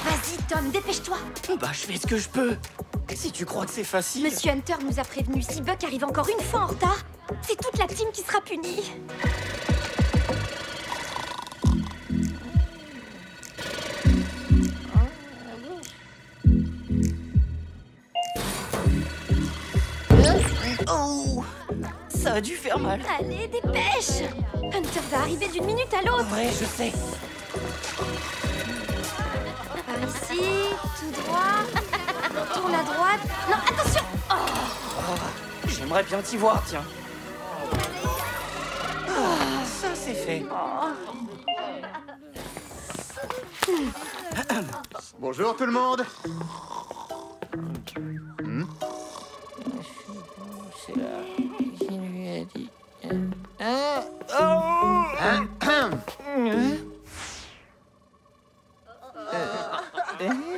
Vas-y, Tom, dépêche-toi. Bah, je fais ce que je peux. Si tu crois que c'est facile... Monsieur Hunter nous a prévenus, si Buck arrive encore une fois en retard, c'est toute la team qui sera punie. Oh! Ça a dû faire mal. Allez, dépêche! Hunter va arriver d'une minute à l'autre. Ouais, je sais. Par ici, tout droit. Tourne à droite. Non, attention! Oh, j'aimerais bien t'y voir, tiens. Ah, ça, c'est fait. Bonjour tout le monde. C'est là qui lui a dit... Oh!